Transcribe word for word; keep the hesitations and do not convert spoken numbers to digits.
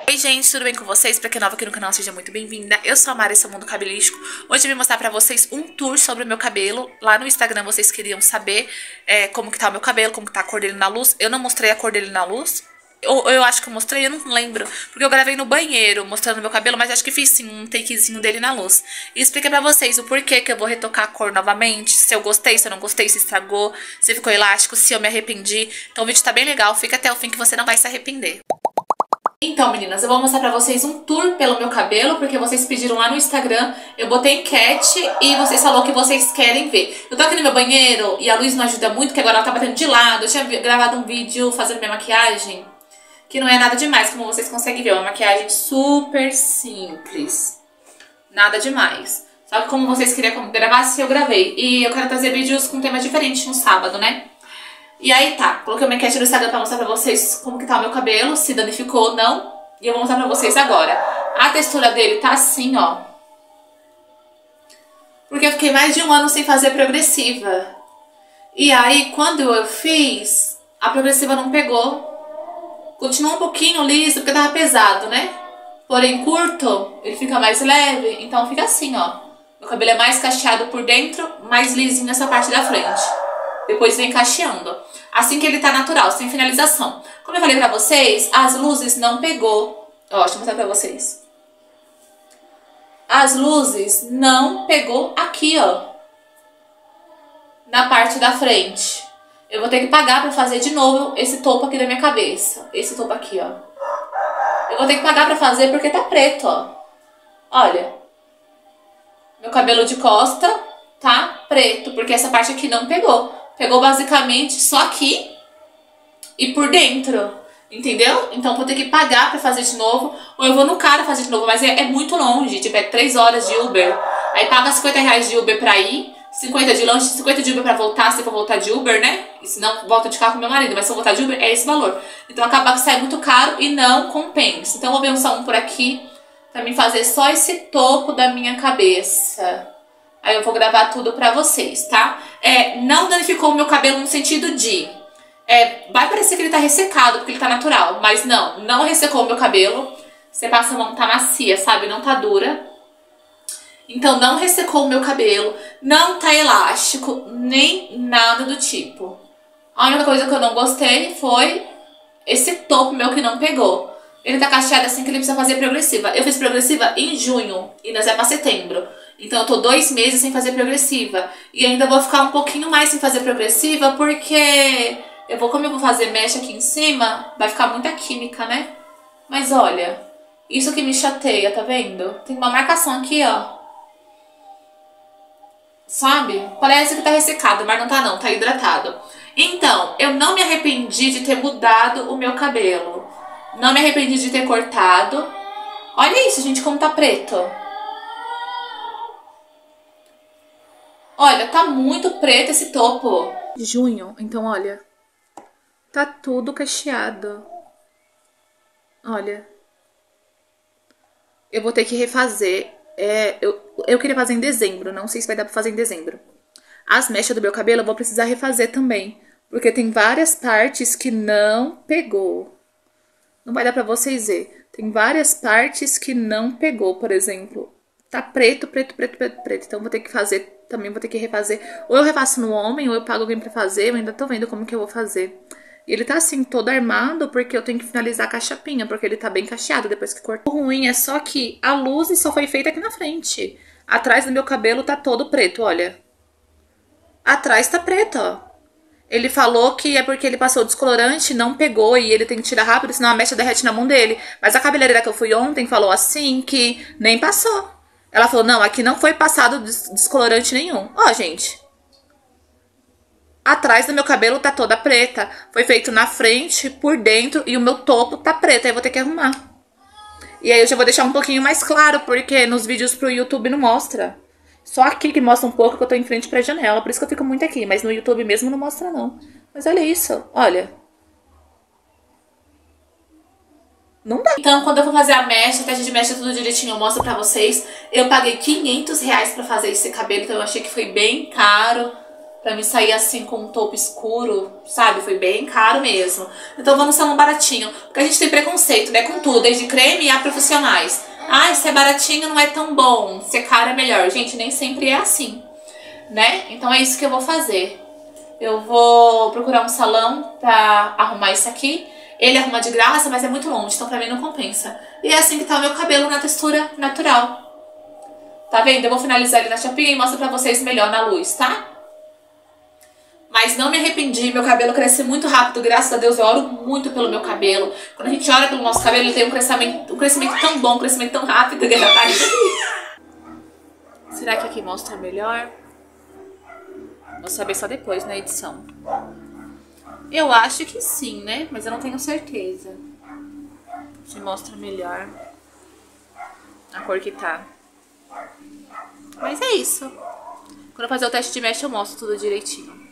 Oi gente, tudo bem com vocês? Pra quem é nova aqui no canal, seja muito bem-vinda. Eu sou a Mari, esse é o Mundo Cabelístico. Hoje eu vim mostrar pra vocês um tour sobre o meu cabelo. Lá no Instagram vocês queriam saber é, como que tá o meu cabelo, como que tá a cor dele na luz. Eu não mostrei a cor dele na luz. Ou eu acho que eu mostrei, eu não lembro. Porque eu gravei no banheiro mostrando meu cabelo, mas acho que fiz sim um takezinho dele na luz. E expliquei pra vocês o porquê que eu vou retocar a cor novamente. Se eu gostei, se eu não gostei, se estragou, se ficou elástico, se eu me arrependi. Então o vídeo tá bem legal, fica até o fim que você não vai se arrepender. Então, meninas, eu vou mostrar pra vocês um tour pelo meu cabelo, porque vocês pediram lá no Instagram, eu botei enquete e vocês falaram que vocês querem ver. Eu tô aqui no meu banheiro e a luz não ajuda muito, porque agora ela tá batendo de lado. Eu tinha gravado um vídeo fazendo minha maquiagem, que não é nada demais, como vocês conseguem ver. É uma maquiagem super simples, nada demais. Só que como vocês queriam que eu gravasse, eu gravei. E eu quero trazer vídeos com temas diferentes no sábado, né? E aí tá, coloquei uma enquete no Instagram pra mostrar pra vocês como que tá o meu cabelo, se danificou ou não. E eu vou mostrar pra vocês agora. A textura dele tá assim, ó. Porque eu fiquei mais de um ano sem fazer progressiva. E aí, quando eu fiz, a progressiva não pegou. Continua um pouquinho liso, porque tava pesado, né? Porém, curto, ele fica mais leve, então fica assim, ó. Meu cabelo é mais cacheado por dentro, mais lisinho nessa parte da frente. Depois vem cacheando. Assim que ele tá natural, sem finalização. Como eu falei pra vocês, as luzes não pegou. Ó, deixa eu mostrar pra vocês. As luzes não pegou aqui, ó. Na parte da frente. Eu vou ter que pagar pra fazer de novo esse topo aqui da minha cabeça. Esse topo aqui, ó. Eu vou ter que pagar pra fazer porque tá preto, ó. Olha. Meu cabelo de costa tá preto, porque essa parte aqui não pegou. Pegou basicamente só aqui e por dentro, entendeu? Então vou ter que pagar pra fazer de novo, ou eu vou no cara fazer de novo, mas é, é muito longe, tipo, é três horas de Uber. Aí paga cinquenta reais de Uber pra ir, cinquenta de lanche, cinquenta de Uber pra voltar, se for voltar de Uber, né? E se não, volta de carro com meu marido, mas se eu voltar de Uber, é esse valor. Então acaba que sai muito caro e não compensa. Então eu vou ver só um por aqui, pra mim fazer só esse topo da minha cabeça. Aí eu vou gravar tudo pra vocês, tá? É, não danificou o meu cabelo no sentido de... É, vai parecer que ele tá ressecado, porque ele tá natural. Mas não, não ressecou o meu cabelo. Você passa a mão, tá macia, sabe? Não tá dura. Então não ressecou o meu cabelo. Não tá elástico, nem nada do tipo. A única coisa que eu não gostei foi esse topo meu que não pegou. Ele tá cacheado assim que ele precisa fazer progressiva. Eu fiz progressiva em junho e nós é pra setembro. Então eu tô dois meses sem fazer progressiva. E ainda vou ficar um pouquinho mais sem fazer progressiva porque eu vou, como eu vou fazer mecha aqui em cima, vai ficar muita química, né? Mas olha, isso que me chateia, tá vendo? Tem uma marcação aqui, ó. Sabe? Parece que tá ressecado, mas não tá não, tá hidratado. Então, eu não me arrependi de ter mudado o meu cabelo. Não me arrependi de ter cortado. Olha isso, gente, como tá preto. Olha, tá muito preto esse topo. Junho, então olha. Tá tudo cacheado. Olha. Eu vou ter que refazer. É, eu, eu queria fazer em dezembro, não sei se vai dar pra fazer em dezembro. As mechas do meu cabelo eu vou precisar refazer também. Porque tem várias partes que não pegou. Não vai dar pra vocês verem. Tem várias partes que não pegou, por exemplo. Tá preto, preto, preto, preto, preto. Então vou ter que fazer, também vou ter que refazer. Ou eu refaço no homem, ou eu pago alguém pra fazer. Eu ainda tô vendo como que eu vou fazer. E ele tá assim, todo armado, porque eu tenho que finalizar com a chapinha. Porque ele tá bem cacheado depois que cortou. O ruim é só que a luz só foi feita aqui na frente. Atrás do meu cabelo tá todo preto, olha. Atrás tá preto, ó. Ele falou que é porque ele passou o descolorante, não pegou e ele tem que tirar rápido, senão a mecha derrete na mão dele. Mas a cabeleireira que eu fui ontem falou assim que nem passou. Ela falou, não, aqui não foi passado descolorante nenhum. Ó, gente. Atrás do meu cabelo tá toda preta. Foi feito na frente, por dentro e o meu topo tá preto. Aí eu vou ter que arrumar. E aí eu já vou deixar um pouquinho mais claro, porque nos vídeos pro YouTube não mostra. Só aqui que mostra um pouco que eu tô em frente pra janela. Por isso que eu fico muito aqui. Mas no YouTube mesmo não mostra, não. Mas olha isso. Olha. Não dá. Então, quando eu for fazer a mecha, teste de mecha tudo direitinho, eu mostro pra vocês. Eu paguei quinhentos reais pra fazer esse cabelo. Então, eu achei que foi bem caro. pra me sair assim com um topo escuro, sabe? Foi bem caro mesmo. Então eu vou no salão baratinho, porque a gente tem preconceito, né? Com tudo, desde creme a profissionais. Ah, se é baratinho não é tão bom, se é caro é melhor. Gente, nem sempre é assim, né? Então é isso que eu vou fazer. Eu vou procurar um salão pra arrumar isso aqui. Ele arruma de graça, mas é muito longe, então pra mim não compensa. E é assim que tá o meu cabelo na textura natural. Tá vendo? Eu vou finalizar ele na chapinha e mostro pra vocês melhor na luz, tá? Mas não me arrependi, meu cabelo cresce muito rápido, graças a Deus, eu oro muito pelo meu cabelo. Quando a gente ora pelo nosso cabelo, ele tem um crescimento, um crescimento tão bom, um crescimento tão rápido que já tá aí. Será que aqui mostra melhor? Vou saber só depois na edição. Eu acho que sim, né? Mas eu não tenho certeza. Se mostra melhor a cor que tá. Mas é isso. Quando eu fazer o teste de mecha eu mostro tudo direitinho.